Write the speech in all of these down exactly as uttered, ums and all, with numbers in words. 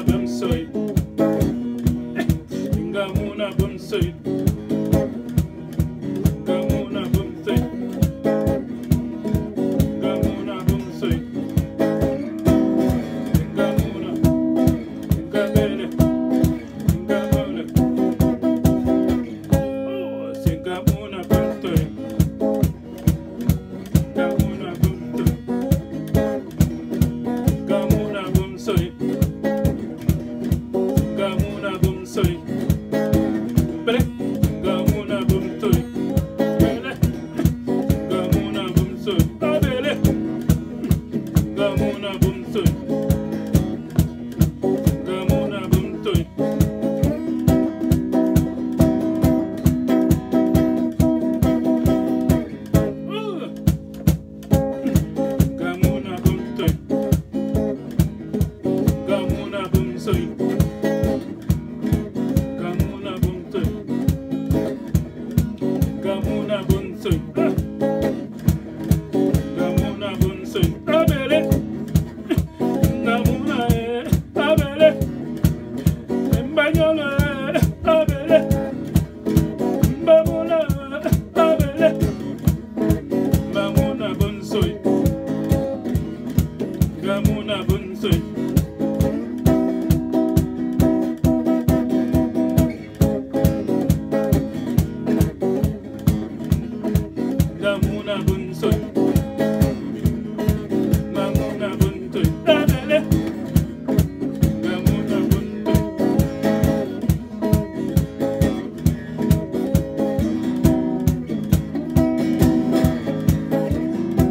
bumsoy Ngamuna bumsoy Ngamuna bumsoy Ngamuna bumsoy Ngamuna Ngabele Ngamuna Oh Singamuna bumsoy Ngamuna bumsoy Ngamuna bumsoy Ngamuna bumsoy Bele Ngamuna bumsoy Bele Ngamuna bumsoy Abele Ngamuna bumsoy Ngamuna bumsoy Oh Ngamuna bumsoy Ngamuna bumsoy Ngamuna bumsoy Ngamuna bumsoy Ah! Ngamuna bumsoy Abele Ngamuna eh Abele Mbanyole Abele Mbamuna Abele Ngamuna bumsoy Ngamuna bumsoy Ngamuna bumsoy Ngamuna bumsoy Abele Ngamuna bumsoy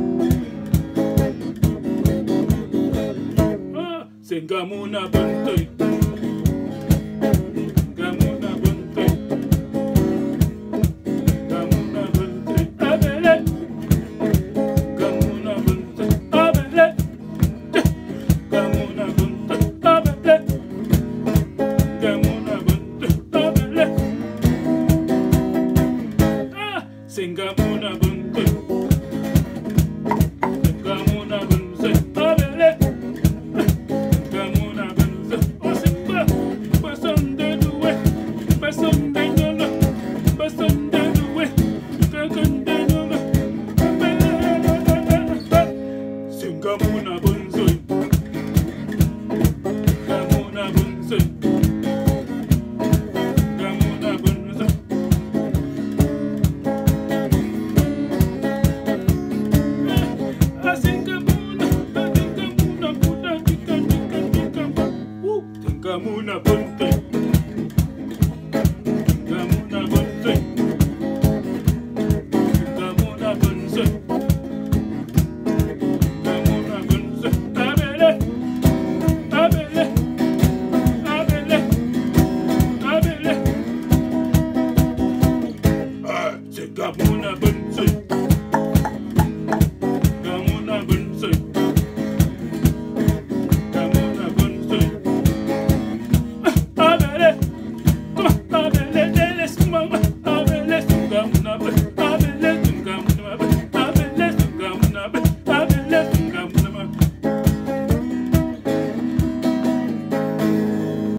Ah, Singamuna bumsoy